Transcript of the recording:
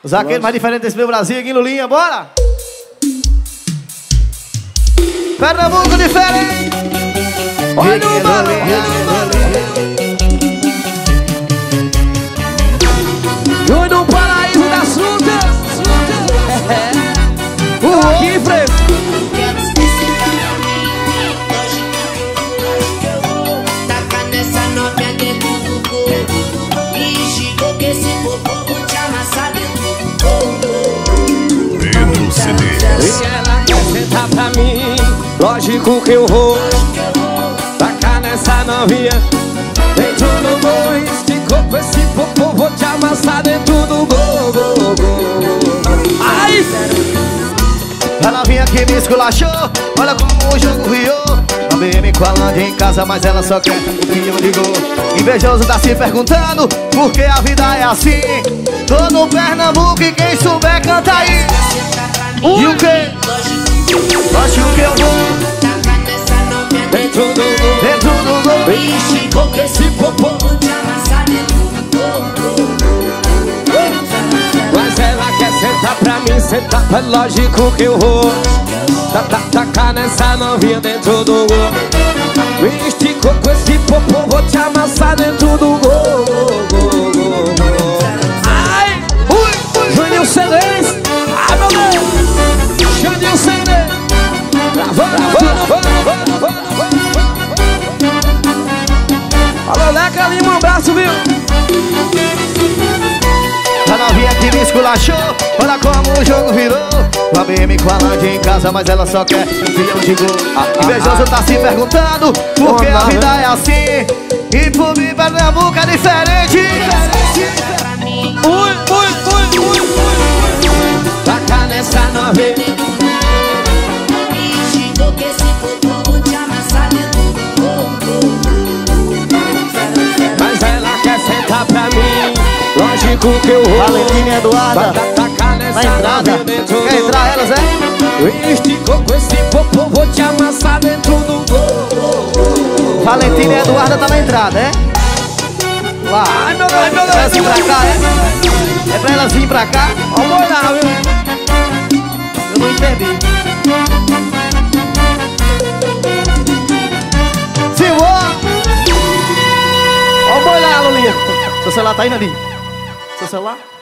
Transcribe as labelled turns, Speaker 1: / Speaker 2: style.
Speaker 1: Os zagueiros mais diferentes desse meu Brasil, aqui, Lulinha, bora! Pernambuco diferente! Olha o balão!
Speaker 2: Júnior no paraíso das frutas. Aqui, Freire.
Speaker 3: Taca nessa novinha dentro do gol. E chegou que esse popô vou te amassar dentro do gol.
Speaker 4: Pedro CDs.
Speaker 2: E ela quer sentar pra mim. Lógico que eu vou. Tacar nessa novinha dentro do gol. E esticou com esse popô, vou te amassar dentro do gol, gol, gol. Ai!
Speaker 1: A novinha que me esculachou, olha como o jogo riou. A BM com a Lândia em casa, mas ela só quer um pinho de gol. Invejoso tá se perguntando, por que a vida é assim? Tô no Pernambuco e quem souber canta aí. E o quê? Lógico que eu vou.
Speaker 3: Taca nessa novinha
Speaker 2: Dentro do gol.
Speaker 1: Dentro do gol.
Speaker 3: e chegou que esse popô vou te amassar dentro do gol.
Speaker 2: Mas ela quer sentar pra mim, sentar pra lógico que eu vou. Tacar nessa novinha dentro do gol. Me esticou com esse popô, vou te amassar dentro do gol, gol, gol, gol. Ai! Juninho CDs! Ai, meu Deus! Juninho CDs! Gravando. Alô, Leca Lima, um abraço, viu?
Speaker 1: A novinha que me esculachou, olha como o jogo virou. A BM com a Lândia em casa, mas ela só quer um filhão de gol. Invejoso tá se perguntando, por que a vida é assim? E por mim Pernambuco é diferente.
Speaker 2: Ui. Tacar nessa novinha.
Speaker 3: E chegou que esse popô vou te amassar dentro do gol.
Speaker 2: Mas ela quer sentar pra mim. Lógico que eu vou.
Speaker 1: Valentina e Eduarda,
Speaker 2: Tacar nessa
Speaker 1: na entrada.
Speaker 2: novinha dentro
Speaker 1: Quer entrar elas, é?
Speaker 2: do... Esticou com esse popô, vou te amassar dentro do gol.
Speaker 1: Valentina e Eduarda tá na entrada, é? Lá.
Speaker 2: Ai, meu Deus, meu
Speaker 1: Pra elas vir pra cá, é? É pra elas vir pra cá?
Speaker 2: Ó o moral, viu?
Speaker 1: Eu não entendi. Simbora! Ó o boi lá, Lulinha. Seu celular tá indo ali. Seu celular?